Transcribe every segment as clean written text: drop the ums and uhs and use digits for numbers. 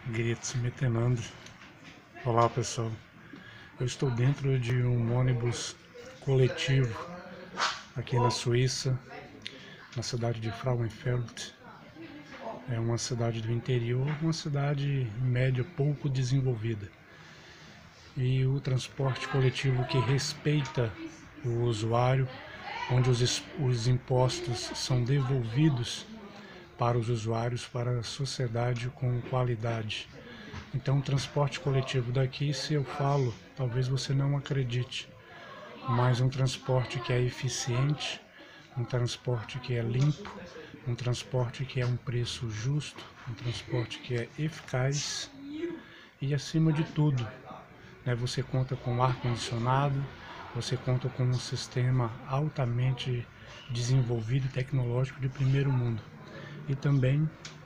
gritos me tenando. Olá pessoal, eu estou dentro de um ônibus coletivo aqui na Suíça, na cidade de Frauenfeld. É uma cidade do interior, uma cidade média pouco desenvolvida. E o transporte coletivo que respeita o usuário, onde os impostos são devolvidos para os usuários, para a sociedade com qualidade. Então, o transporte coletivo daqui, se eu falo, talvez você não acredite, mas um transporte que é eficiente, um transporte que é limpo, um transporte que é um preço justo, um transporte que é eficaz e, acima de tudo, você conta com ar-condicionado, você conta com um sistema altamente desenvolvido e tecnológico de primeiro mundo. E também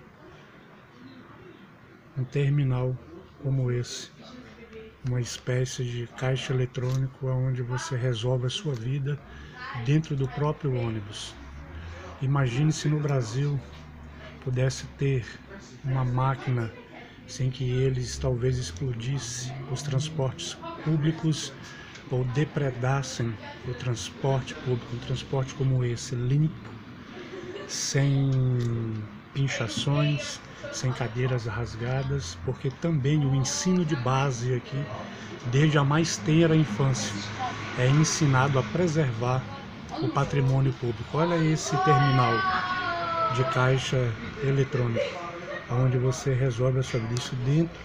um terminal como esse, uma espécie de caixa eletrônico onde você resolve a sua vida dentro do próprio ônibus. Imagine se no Brasil pudesse ter uma máquina sem que eles talvez explodissem os transportes públicos ou depredassem o transporte público, um transporte como esse, limpo, sem pinchações, sem cadeiras rasgadas, porque também o ensino de base aqui, desde a mais tenra infância, é ensinado a preservar o patrimônio público. Olha esse terminal de caixa eletrônico, onde você resolve a sua vida, isso dentro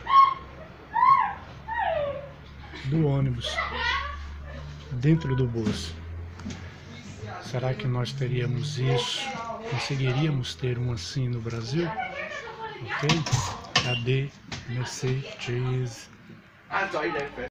do ônibus, dentro do bolso. Será que nós teríamos isso? Conseguiríamos ter um assim no Brasil? Ok? Cadê? Merci, cheese.